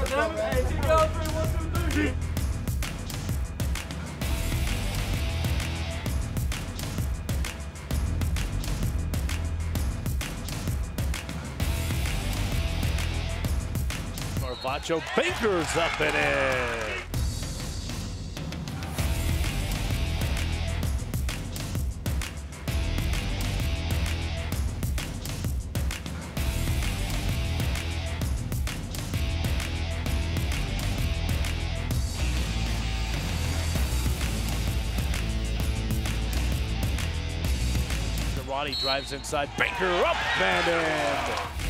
Hey, keep going, 3, 1, 2, 3. Vacho Baker's up and in. Roddy drives inside, Baker up and in.